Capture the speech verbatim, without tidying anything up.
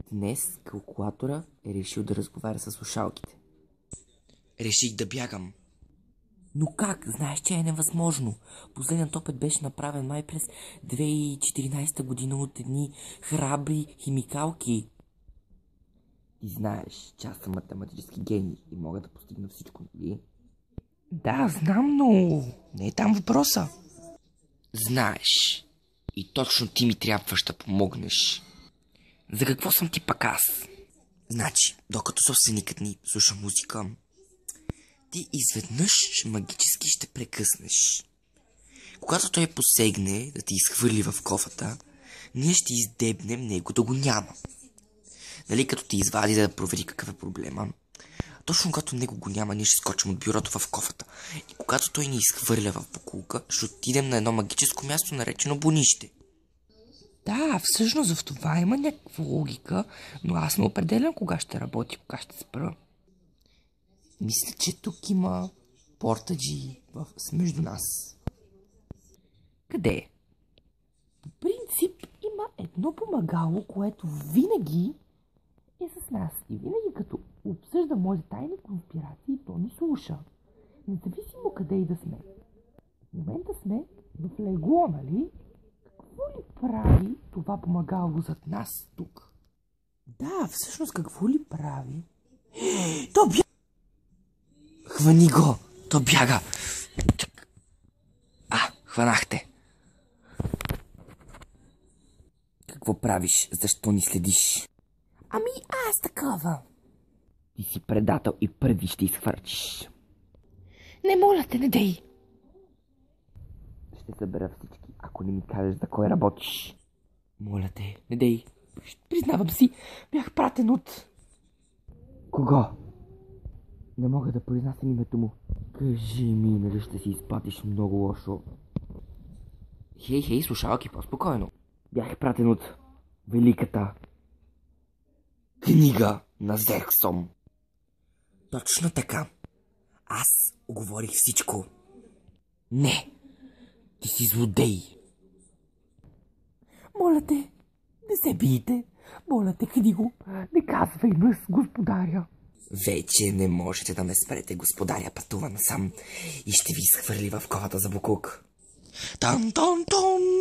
Днес калкулатора е решил да разговаря с слушалките. Реших да бягам. Но как? Знаеш, че е невъзможно. Последният опит беше направен май през две хиляди и четиринадесета година от едни храбри химикалки. Ти знаеш, че аз съм математически гений и мога да постигна всичко, нали? Да, знам, но не е там въпроса. Знаеш, и точно ти ми трябваш да помогнеш. За какво съм ти пак аз? Значи, докато собственикът ни слуша музика, ти изведнъж магически ще прекъснеш. Когато той посегне да ти изхвърли в кофата, ние ще издебнем него да го няма. Нали, като ти извади да провери какъв е проблема. Точно когато него го няма, ние ще скочим от бюрото в кофата. И когато той ни изхвърля в бокулка, ще отидем на едно магическо място, наречено бонище. Да, всъщност в това има някаква логика, но аз не определям кога ще работи, кога ще спра. Мисля, че тук има портаджи в... между нас. Къде? По принцип има едно помагало, което винаги е с нас. И винаги като обсъжда моите тайни конспирации, то ни слуша. Независимо къде и да сме. В момента сме в легло, нали? Какво ли прави това помагало зад нас тук? Да, всъщност какво ли прави? То бяга! Хвани го! То бяга! А, хванахте! Какво правиш? Защо ни следиш? Ами аз такава. Ти си предател и първи ще изхвърчиш. Не моля те, не дей. Ще събера всички, ако не ми кажеш за кой работиш. Моля те, не дей. Признавам си, бях пратен от... Кого? Не мога да произнасям името му. Кажи ми, нали ще си изпатиш много лошо. Хей, хей, слушалки, по-спокойно. Бях пратен от великата книга на Зерксом. Точно така. Аз оговорих всичко. Не, ти си злодей. Моля те, не се бийте. Моля те, книго, не казвай мъс, господаря. Вече не можете да ме спрете, господаря пътува насам и ще ви изхвърли в ковата за букук. Тан-тан-тан!